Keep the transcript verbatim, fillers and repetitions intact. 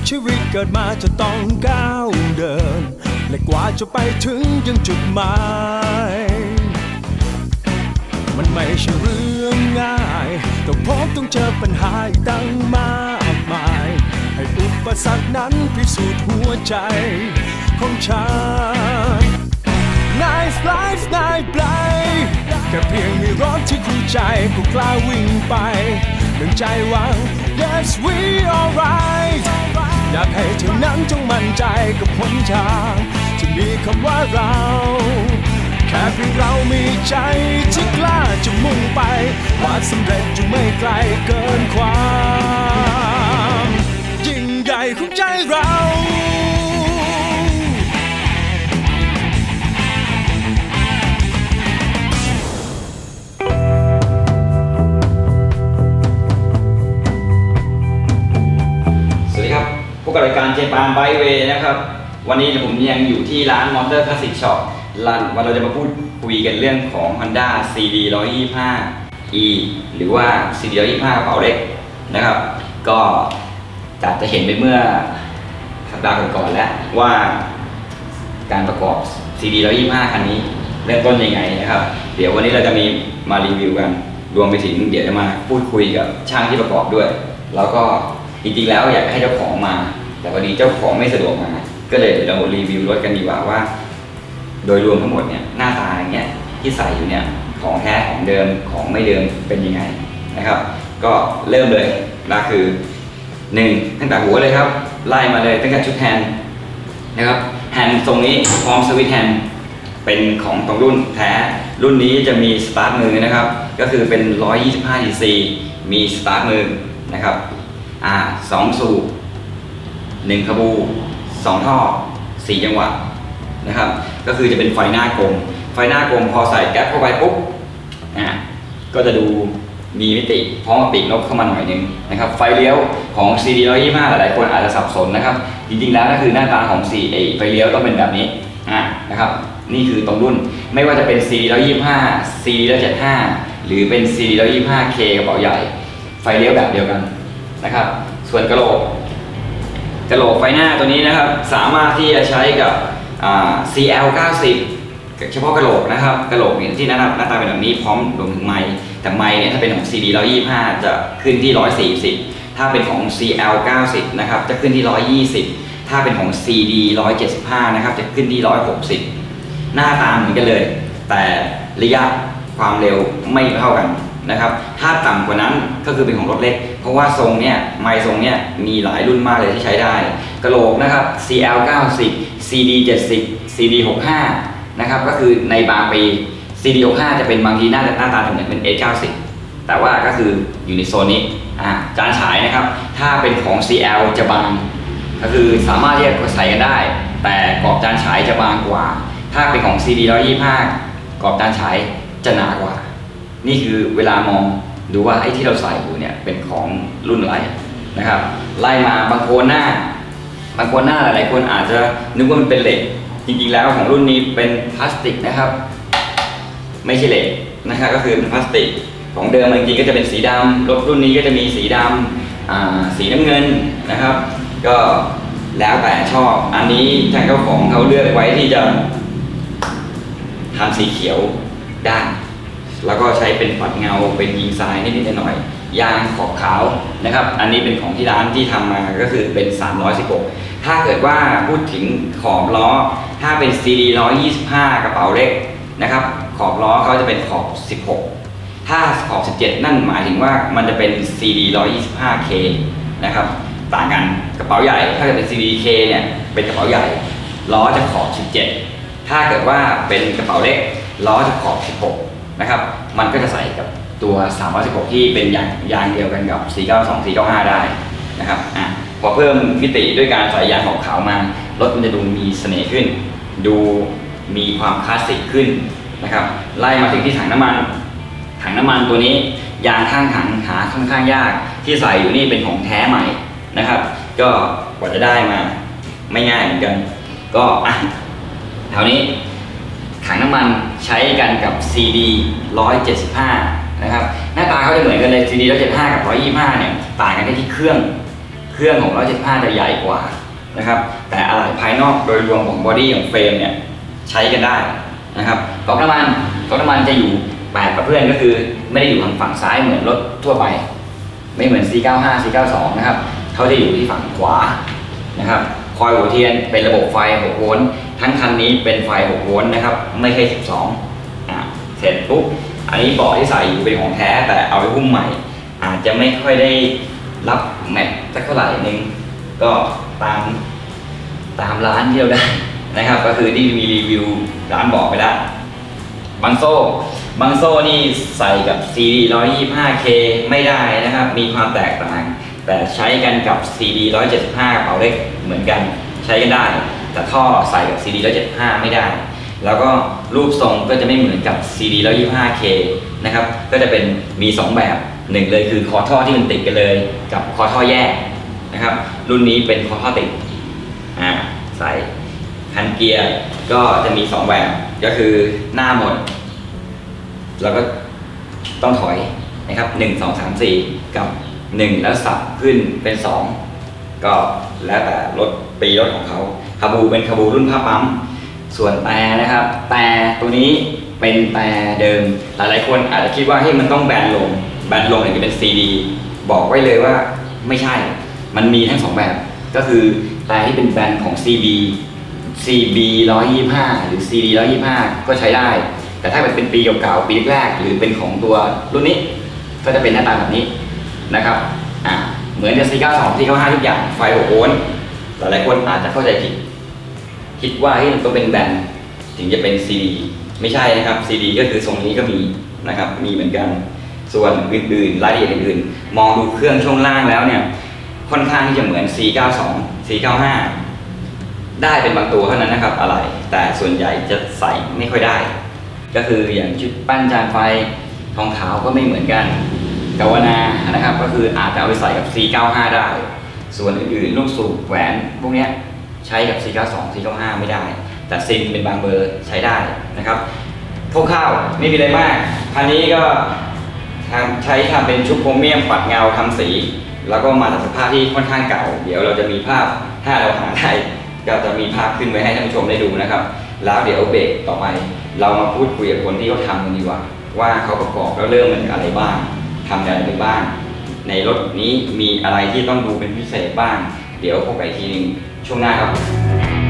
กชีวิตเกิดมาจะต้องก้าวเดินและกว่าจะไปถึงยังจุดหมายมันไม่ใช่เรื่องง่ายต้องพบต้องเจอปัญหาตั้งมากมายให้อุปสรรคนั้นพิสูจน์หัวใจของฉัน Nice life nice life แค่เพียงมีรถที่คู่ใจก็กล้าวิ่งไปดังใจหวัง Yes we alright อยากให้เธอนั้นจงมั่นใจกับหนทางที่มีคำว่าเราแค่เพียงเรามีใจที่กล้าจะมุ่งไปความสำเร็จอยู่ไม่ไกลเกินความยิ่งใหญ่ของใจเราสวัสดีครับพบกับรายการเจปานไบค์เวย์นะครับวันนี้ผมยังอยู่ที่ร้านมอเตอร์คลาสสิกช็อปร้านวันเราจะมาพูดคุยกันเรื่องของ Honda ซี ดี หนึ่งร้อยยี่สิบห้า อี หรือว่า ซี ดี หนึ่งร้อยยี่สิบห้ากระเป๋าเล็กนะครับก็จากจะเห็นไปเมื่อสัปดาห์ก่อนๆแล้วว่าการประกอบ ซี ดี หนึ่งร้อยยี่สิบห้า คันนี้เริ่มต้นยังไงนะครับเดี๋ยววันนี้เราจะมีมารีวิวกันรวมไปถึงเดี๋ยวจะมาพูดคุยกับช่างที่ประกอบด้วยแล้วก็จริงๆแล้วอยากให้เจ้าของมาแต่พอดีเจ้าของไม่สะดวกมาก็เลยเดี๋ยวเรารีวิวรถกันดีกว่าว่าโดยรวมทั้งหมดเนี่ยหน้าตาอย่างเงี้ยที่ใส่อยู่เนี่ยของแท้ของเดิมของไม่เดิมเป็นยังไงนะครับก็เริ่มเลยนะคือหนึ่งตั้งแต่หัวเลยครับไล่มาเลยตั้งแต่ชุดแฮนด์นะครับแฮนด์ทรงนี้พร้อมสวิตช์แฮนด์เป็นของตรงรุ่นแท้รุ่นนี้จะมีสตาร์ทมือนะครับก็คือเป็นหนึ่งร้อยยี่สิบห้าซีซีมีสตาร์ทมือนะครับอ่าสองสูบหนึ่งขบูสองท่อสี่จังหวะนะครับก็คือจะเป็นไฟหน้ากลมไฟหน้ากลมพอใส่แก๊ปเข้าไปปุ๊บอ่าก็จะดูมีมิติพร้อมกับปีกนกเข้ามาหน่อยนึงนะครับไฟเลี้ยวของ ซี ดี หนึ่งร้อยยี่สิบห้าหลายๆคนอาจจะสับสนนะครับจริงๆแล้วก็คือหน้าตาของ ซี เอ ไฟเลี้ยวต้องเป็นแบบนี้อ่านะครับนี่คือตรงรุ่นไม่ว่าจะเป็น ซี ดี หนึ่งร้อยยี่สิบห้า ซี ดี หนึ่งร้อยเจ็ดสิบห้าหรือเป็น ซี ดี หนึ่งร้อยยี่สิบห้า เค กระเป๋าใหญ่ไฟเลี้ยวแบบเดียวกันนะครับส่วนกระโหลกกระโหลกไฟหน้าตัวนี้นะครับสามารถที่จะใช้กับ ซี แอล เก้าสิบ เฉพาะกระโหลกนะครับกระโหลกเนี่ยที่หน้าตาหน้าตาเป็นแบบนี้พร้อมรวมถึงไมค์แต่ไมค์เนี่ยถ้าเป็นของ ซี ดี หนึ่งร้อยยี่สิบห้า จะขึ้นที่หนึ่งร้อยสี่สิบถ้าเป็นของ ซี แอล เก้าสิบ นะครับจะขึ้นที่หนึ่งร้อยยี่สิบถ้าเป็นของ ซี ดี หนึ่งร้อยเจ็ดสิบห้า นะครับจะขึ้นที่หนึ่งร้อยหกสิบหน้าตาเหมือนกันเลยแต่ระยะความเร็วไม่เท่ากันนะครับถ้าต่ำกว่านั้นก็คือเป็นของรถเล็กเพราะว่าทรงเนี่ยไมค์ทรงเนี่ยมีหลายรุ่นมากเลยที่ใช้ได้กระโหลกนะครับ ซี แอล เก้าสิบ ซี ดี เจ็ดสิบ ซี ดี หกสิบห้า นะครับก็คือในบางปี ซี ดี หกสิบห้า จะเป็นบางทีหน้าหน้าตาเหมือนเป็น เอส เก้าสิบ แต่ว่าก็คืออยู่ในโซนนี้อ่าจานฉายนะครับถ้าเป็นของ ซี แอล จะบางก็คือสามารถที่จะใส่กันได้แต่กรอบจานฉายจะบางกว่าถ้าเป็นของ ซี ดี หนึ่งร้อยยี่สิบห้ากรอบจานฉายจะหนากว่านี่คือเวลามองดูว่าไอ้ที่เราใส่อยู่เนี่ยเป็นของรุ่นอะไรนะครับไล่มาบางโคนหน้าบางโคนหน้าหลายๆคนอาจจะนึกว่ามันเป็นเหล็กจริงๆแล้วของรุ่นนี้เป็นพลาสติกนะครับไม่ใช่เหล็กนะครับก็คือเป็นพลาสติกของเดิมจริงๆก็จะเป็นสีดำรถรุ่นนี้ก็จะมีสีดำสีน้ำเงินนะครับก็แล้วแต่ชอบอันนี้ทางเจ้าของเขาเลือกไว้ที่จะทำสีเขียวด้านแล้วก็ใช้เป็นปัดเงาเป็นยิงทรายนิดๆหน่อยๆยางขอบขาวนะครับอันนี้เป็นของที่ร้านที่ทำมาก็คือเป็นสามร้อยสิบหกถ้าเกิดว่าพูดถึงขอบล้อถ้าเป็น ซี ดี หนึ่งร้อยยี่สิบห้ากระเป๋าเล็กนะครับขอบล้อเขาจะเป็นขอบสิบหกถ้าขอบสิบเจ็ดนั่นหมายถึงว่ามันจะเป็น ซี ดี หนึ่งร้อยยี่สิบห้า เค นะครับต่างกันกระเป๋าใหญ่ถ้าเกิดเป็น ซี ดี เค เนี่ยเป็นกระเป๋าใหญ่ล้อจะขอบสิบเจ็ดถ้าเกิดว่าเป็นกระเป๋าเล็กล้อจะขอบสิบหกนะครับมันก็จะใส่กับตัวสามร้อยสิบหกที่เป็นยางยางเดียวกันกับ สี่เก้าสอง สี่เก้าห้า ได้นะครับอ่ะพอเพิ่มมิติด้วยการใส่ยางขอบขาวมารถมันจะดูมีเสน่ห์ขึ้นดูมีความคลาสสิกขึ้นนะครับไล่มาถึงที่ถังน้ำมันถังน้ำมันตัวนี้ยางข้างถังหาค่อนข้างยากที่ใส่อยู่นี่เป็นของแท้ใหม่นะครับก็กว่าจะได้มาไม่ง่ายเหมือนกันก็อ่ะแถวนี้ถังน้ำมันใช้กันกับ ซี ดี หนึ่งร้อยเจ็ดสิบห้า นะครับหน้าตาเขาจะเหมือนกันเลย ซี ดี หนึ่งร้อยเจ็ดสิบห้า กับ หนึ่งร้อยยี่สิบห้า เนี่ยต่างกันที่เครื่องเครื่องของหนึ่งร้อยเจ็ดสิบห้าจะใหญ่กว่านะครับแต่อะไรภายนอกโดยรวมของบอดี้ของเฟรมเนี่ยใช้กันได้นะครับก๊อกน้ำมันก๊อกน้ำมันจะอยู่แปดกับเพื่อนก็คือไม่ได้อยู่ทางฝั่งซ้ายเหมือนรถทั่วไปไม่เหมือน ซี เก้าสิบห้า ซี เก้าสิบสอง นะครับเขาจะอยู่ที่ฝั่งขวานะครับคอยหัวเทียนเป็นระบบไฟหกโวลต์ทั้งคันนี้เป็นไฟหกโวลต์นะครับไม่ใช่สิบสองอ่ะเสร็จปุ๊บอันนี้เบาะที่ใส่อยู่เป็นของแท้แต่เอาไปหุ้มใหม่อาจจะไม่ค่อยได้รับแม็กสักเท่าไหร่นึงก็ตามตามร้านที่เราได้นะครับก็คือที่มีรีวิวร้านบอกไปแล้วบังโซ่บังโซ่นี่ใส่กับ ซี ดี หนึ่งร้อยยี่สิบห้า เค ไม่ได้นะครับมีความแตกต่างแต่ใช้กันกับ ซี ดี หนึ่งร้อยเจ็ดสิบห้ากระเป๋าเล็กเหมือนกันใช้กันได้แต่ท่อใส่กับ ซี ดี หนึ่งร้อยเจ็ดสิบห้าไม่ได้แล้วก็รูปทรงก็จะไม่เหมือนกับ ซี ดี หนึ่งร้อยยี่สิบห้า เค นะครับก็จะเป็นมีสองแบบหนึ่งเลยคือคอท่อที่มันติดกันเลยกับคอท่อแยกนะครับรุ่นนี้เป็นคอท่อติดอ่าใส่คันเกียร์ก็จะมีสองแบบก็คือหน้าหมดแล้วก็ต้องถอยนะครับหนึ่ง สอง สาม สี่กับหนึ่งแล้วสับขึ้นเป็นสองก็แล้วแต่รถปีรถของเขาคาบูเป็นคาบูรุ่นผ้าปั๊มส่วนแต่นะครับแต่ตัวนี้เป็นแต่เดิมหลายๆคนอาจจะคิดว่าให้มันต้องแบนลงแบนลงถึงจะเป็น ซี ดี บอกไว้เลยว่าไม่ใช่มันมีทั้งสองแบบก็คือแต่ที่เป็นแบนของ ซี บี ซี บี หนึ่งร้อยยี่สิบห้า หรือ ซี ดี หนึ่งร้อยยี่สิบห้า ก็ใช้ได้แต่ถ้าเป็นปีเก่าๆปีแรกๆหรือเป็นของตัวรุ่นนี้ก็จะเป็นหน้าตาแบบนี้นะครับอ่าเหมือนกับ ซี เก้าสิบสอง ซี เก้าสิบห้า ทุกอย่างไฟหกโวลต์หลายๆคนอาจจะเข้าใจผิดคิดว่าให้มันต้องเป็นแบนถึงจะเป็น ซี ดี ไม่ใช่นะครับ ซี ดี ก็คือทรงนี้ก็มีนะครับมีเหมือนกันส่วนอื่นๆรายละเอียดอื่นๆมองดูเครื่องช่วงล่างแล้วเนี่ยค่อนข้างที่จะเหมือน ซี เก้าสิบสอง ซี เก้าสิบห้า ได้เป็นบางตัวเท่านั้นนะครับอะไรแต่ส่วนใหญ่จะใส่ไม่ค่อยได้ก็คืออย่างชุดปั้นจานไฟทองขาวก็ไม่เหมือนกันกาวนานะครับก็คืออาจจะเอาไปใส่กับ ซี เก้าสิบห้า ได้ส่วนอื่นๆลูกสูบแหวนพวกนี้ใช้กับ ซี เก้าสิบสอง ซี เก้าสิบห้า ไม่ได้แต่ซิมเป็นบางเบอร์ใช้ได้นะครับคร่าวๆไม่มีอะไรมากคันนี้ก็ใช้ทำเป็นชุดโครเมียมปัดเงาทำสีแล้วก็มาจากสภาพที่ค่อนข้างเก่าเดี๋ยวเราจะมีภาพถ้าเราหาได้ก็จะมีภาพขึ้นไว้ให้ท่านผู้ชมได้ดูนะครับแล้วเดี๋ยวเบรกต่อไปเรามาพูดคุยกับคนที่เขาทำกันดีกว่าว่าเขาประกอบแล้วเริ่มมันอะไรบ้างทำอะไรไปบ้างในรถนี้มีอะไรที่ต้องดูเป็นพิเศษบ้างเดี๋ยวพบกันอีกทีหนึ่งช่วงหน้าครับ